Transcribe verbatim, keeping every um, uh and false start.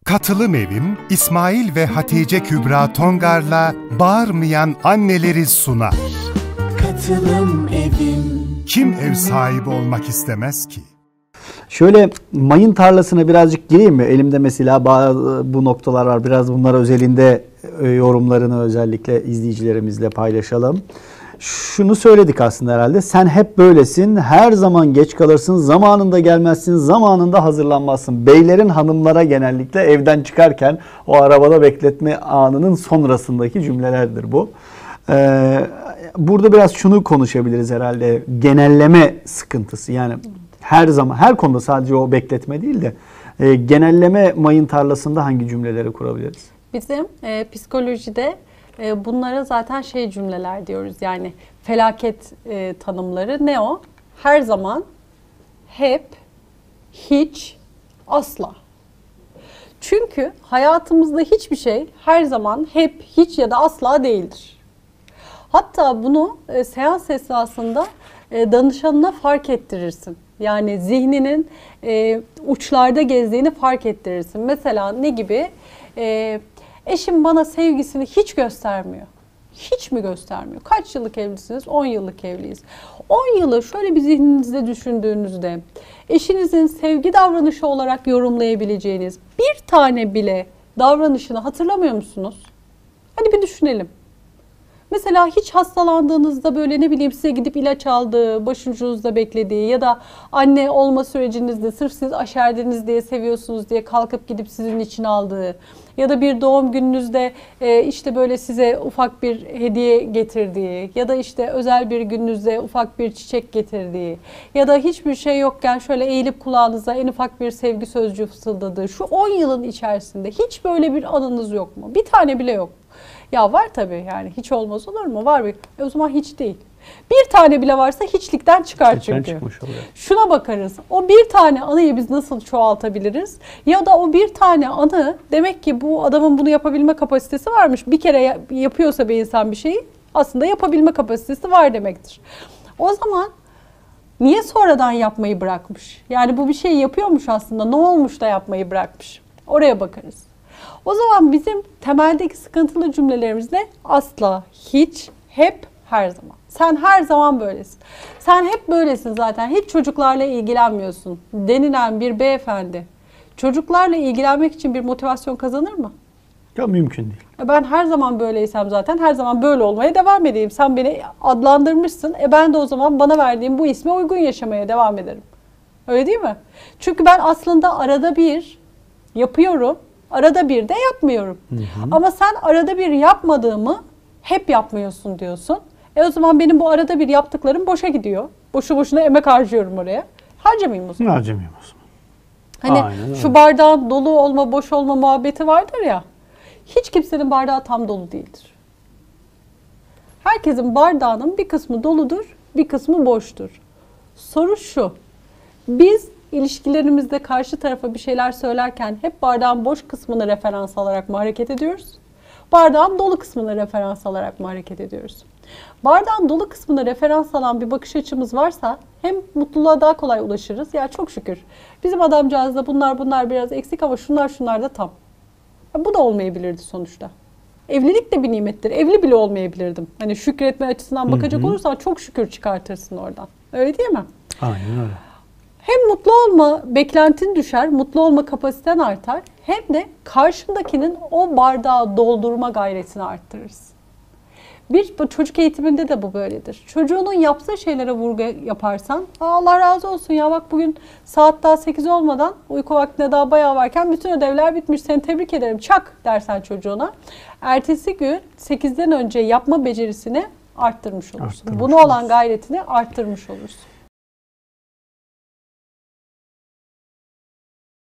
Katılım Evim, İsmail ve Hatice Kübra Tongar'la Bağırmayan Anneleri sunar. Katılım Evim. Kim ev sahibi olmak istemez ki? Şöyle mayın tarlasına birazcık gireyim mi? Elimde mesela bazı bu noktalar var. Biraz bunlar özelinde yorumlarını özellikle izleyicilerimizle paylaşalım. Şunu söyledik aslında herhalde. Sen hep böylesin. Her zaman geç kalırsın. Zamanında gelmezsin. Zamanında hazırlanmazsın. Beylerin hanımlara genellikle evden çıkarken o arabada bekletme anının sonrasındaki cümlelerdir bu. Ee, burada biraz şunu konuşabiliriz herhalde. Genelleme sıkıntısı. Yani her zaman, her konuda sadece o bekletme değil de e, genelleme mayın tarlasında hangi cümleleri kurabiliriz? Bizim e, psikolojide e, bunlara zaten şey cümleler diyoruz. Yani felaket e, tanımları ne o? Her zaman, hep, hiç, asla. Çünkü hayatımızda hiçbir şey her zaman, hep, hiç ya da asla değildir. Hatta bunu e, seans esnasında e, danışanına fark ettirirsin. Yani zihninin e, uçlarda gezdiğini fark ettirirsin. Mesela ne gibi? E, eşim bana sevgisini hiç göstermiyor. Hiç mi göstermiyor? Kaç yıllık evlisiniz? on yıllık evliyiz. on yılı şöyle bir zihninizde düşündüğünüzde eşinizin sevgi davranışı olarak yorumlayabileceğiniz bir tane bile davranışını hatırlamıyor musunuz? Hadi bir düşünelim. Mesela hiç hastalandığınızda böyle ne bileyim size gidip ilaç aldığı, başucunuzda beklediği ya da anne olma sürecinizde sırf siz aşerdiniz diye seviyorsunuz diye kalkıp gidip sizin için aldığı ya da bir doğum gününüzde e, işte böyle size ufak bir hediye getirdiği ya da işte özel bir gününüzde ufak bir çiçek getirdiği ya da hiçbir şey yokken şöyle eğilip kulağınıza en ufak bir sevgi sözcüğü fısıldadığı şu on yılın içerisinde hiç böyle bir anınız yok mu? Bir tane bile yok. Ya var tabii, yani hiç olmaz olur mu? Var bir. E o zaman hiç değil. Bir tane bile varsa hiçlikten çıkar hiçlikten çünkü. Oluyor. Şuna bakarız. O bir tane anıyı biz nasıl çoğaltabiliriz? Ya da o bir tane anı, demek ki bu adamın bunu yapabilme kapasitesi varmış. Bir kere yapıyorsa bir insan bir şeyi aslında yapabilme kapasitesi var demektir. O zaman niye sonradan yapmayı bırakmış? Yani bu bir şey yapıyormuş aslında. Ne olmuş da yapmayı bırakmış? Oraya bakarız. O zaman bizim temeldeki sıkıntılı cümlelerimiz ne? Asla, hiç, hep, her zaman. Sen her zaman böylesin. Sen hep böylesin zaten. Hiç çocuklarla ilgilenmiyorsun denilen bir beyefendi çocuklarla ilgilenmek için bir motivasyon kazanır mı? Ya mümkün değil. Ben her zaman böyleysem zaten her zaman böyle olmaya devam edeyim. Sen beni adlandırmışsın. E ben de o zaman bana verdiğim bu isme uygun yaşamaya devam ederim. Öyle değil mi? Çünkü ben aslında arada bir yapıyorum. Arada bir de yapmıyorum. Hı hı. Ama sen arada bir yapmadığımı hep yapmıyorsun diyorsun. E o zaman benim bu arada bir yaptıklarım boşa gidiyor. Boşu boşuna emek harcıyorum oraya. Harcamayayım o zaman. Harcamayayım o zaman. Hani aynen şu bardağın dolu olma, boş olma muhabbeti vardır ya. Hiç kimsenin bardağı tam dolu değildir. Herkesin bardağının bir kısmı doludur, bir kısmı boştur. Soru şu. Biz İlişkilerimizde karşı tarafa bir şeyler söylerken hep bardağın boş kısmını referans alarak mı hareket ediyoruz? Bardağın dolu kısmını referans alarak mı hareket ediyoruz? Bardağın dolu kısmına referans alan bir bakış açımız varsa hem mutluluğa daha kolay ulaşırız. Ya çok şükür. Bizim adamcağızda bunlar bunlar biraz eksik ama şunlar şunlar da tam. Ya bu da olmayabilirdi sonuçta. Evlilik de bir nimettir. Evli bile olmayabilirdim. Hani şükretme açısından bakacak hı hı. olursan çok şükür çıkartırsın oradan. Öyle değil mi? Aynen öyle. Hem mutlu olma beklentin düşer, mutlu olma kapasiten artar. Hem de karşındakinin o bardağı doldurma gayretini arttırırsın. Bir çocuk eğitiminde de bu böyledir. Çocuğunun yaptığı şeylere vurgu yaparsan, Allah razı olsun ya bak bugün saat daha sekiz olmadan uyku vaktine daha bayağı varken bütün ödevler bitmiş, seni tebrik ederim çak dersen çocuğuna. Ertesi gün sekizden önce yapma becerisini arttırmış olursun. Arttırmış Buna olursun. olan gayretini arttırmış olursun.